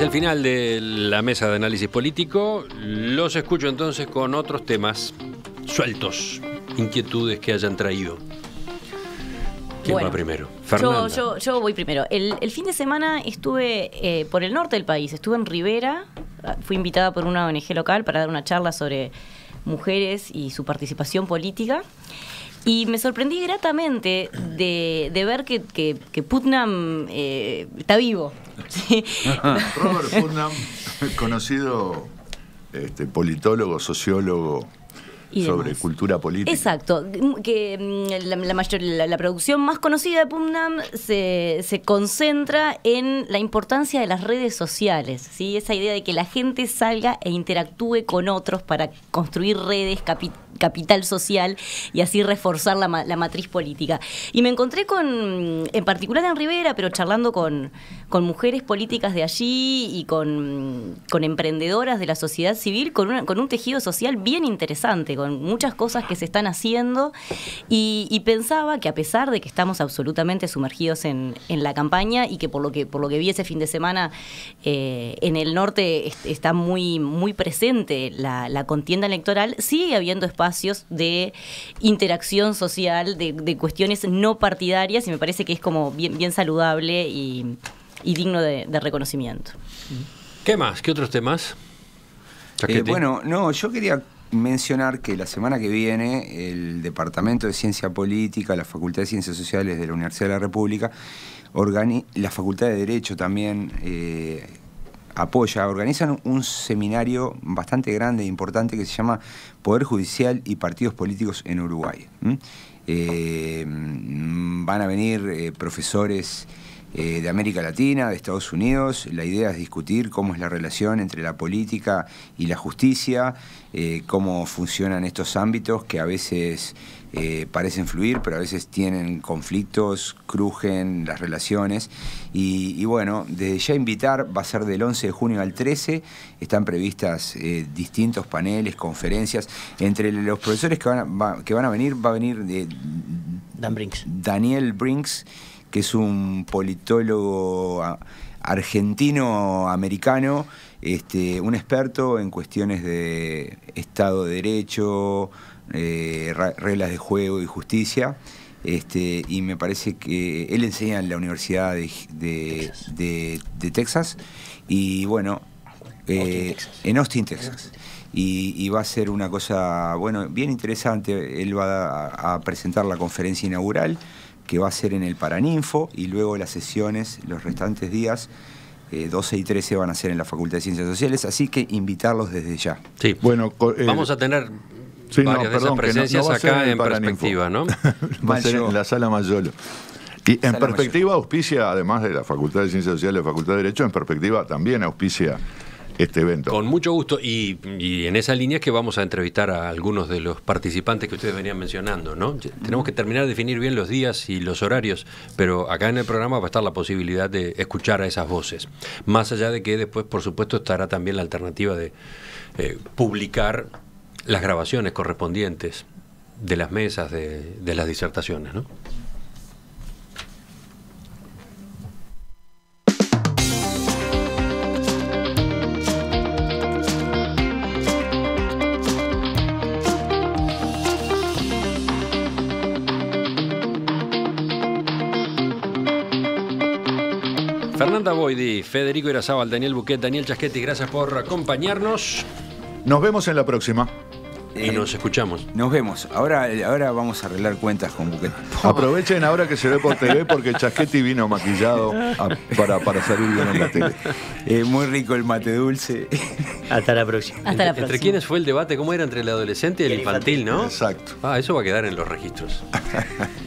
el final de la mesa de análisis político. Los escucho entonces con otros temas sueltos, inquietudes que hayan traído. ¿Quién va primero? Fernanda. Yo voy primero. El fin de semana estuve por el norte del país, estuve en Rivera, fui invitada por una ONG local para dar una charla sobre mujeres y su participación política. Y me sorprendí gratamente de ver que Putnam está vivo. Robert Putnam, conocido politólogo, sociólogo sobre cultura política. Exacto, que la producción más conocida de Putnam se concentra en la importancia de las redes sociales, ¿sí? Esa idea de que la gente salga e interactúe con otros para construir redes, capital social y así reforzar la matriz política. Y me encontré en particular en Rivera, pero charlando con mujeres políticas de allí y con emprendedoras de la sociedad civil, con un tejido social bien interesante, con muchas cosas que se están haciendo, y pensaba que a pesar de que estamos absolutamente sumergidos en la campaña y que por lo que vi ese fin de semana en el norte está muy, muy presente la contienda electoral, sigue habiendo espacios de interacción social, de cuestiones no partidarias, y me parece que es como bien saludable y digno de reconocimiento. ¿Qué más? ¿Qué otros temas? Yo quería mencionar que la semana que viene el Departamento de Ciencia Política, la Facultad de Ciencias Sociales de la Universidad de la República, la Facultad de Derecho también organizan un seminario bastante grande e importante que se llama Poder Judicial y Partidos Políticos en Uruguay. Van a venir profesores de América Latina, de Estados Unidos. La idea es discutir cómo es la relación entre la política y la justicia, cómo funcionan estos ámbitos que a veces parecen fluir, pero a veces tienen conflictos, crujen las relaciones. Y bueno, desde ya invitar, va a ser del 11 de junio al 13, están previstas distintos paneles, conferencias. Entre los profesores que van a venir, va a venir Daniel Brinks, que es un politólogo argentino-americano, un experto en cuestiones de Estado de Derecho, reglas de juego y justicia, y me parece que él enseña en la Universidad de Texas, y bueno, en Austin, Texas. Y va a ser una cosa, bien interesante. Él va a presentar la conferencia inaugural, que va a ser en el Paraninfo, y luego las sesiones, los restantes días, 12 y 13, van a ser en la Facultad de Ciencias Sociales, así que invitarlos desde ya. Sí, vamos a tener varias de esas presencias acá en perspectiva, ¿no? Va a ser en la Sala Mayolo. Y en perspectiva auspicia, además de la Facultad de Ciencias Sociales, la Facultad de Derecho, en perspectiva también auspicia este evento. Con mucho gusto, y en esa línea es que vamos a entrevistar a algunos de los participantes que ustedes venían mencionando, ¿no? Tenemos que terminar de definir bien los días y los horarios, pero acá en el programa va a estar la posibilidad de escuchar a esas voces. Más allá de que después, por supuesto, estará también la alternativa de publicar las grabaciones correspondientes de las mesas, de las disertaciones, ¿no? Fernanda Boidi, Federico Irazábal, Daniel Buquet, Daniel Chaschetti, gracias por acompañarnos. Nos vemos en la próxima. Y nos escuchamos. Nos vemos. Ahora vamos a arreglar cuentas con Buquet. Aprovechen ahora que se ve por TV, porque Chaschetti vino maquillado para salir bien en la tele. Muy rico el mate dulce. Hasta la próxima. ¿Entre quiénes fue el debate? ¿Cómo era entre el adolescente y el infantil, no? Exacto. Eso va a quedar en los registros.